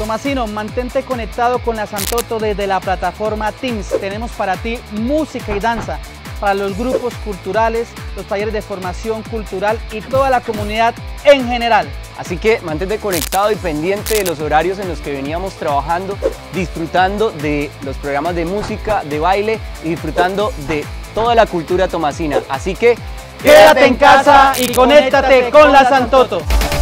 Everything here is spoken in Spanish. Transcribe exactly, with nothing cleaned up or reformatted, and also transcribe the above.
Tomasino, mantente conectado con la Santoto desde la plataforma Teams. Tenemos para ti música y danza, para los grupos culturales, los talleres de formación cultural y toda la comunidad en general. Así que mantente conectado y pendiente de los horarios en los que veníamos trabajando, disfrutando de los programas de música, de baile y disfrutando de toda la cultura tomasina. Así que quédate en casa y conéctate con la Santoto.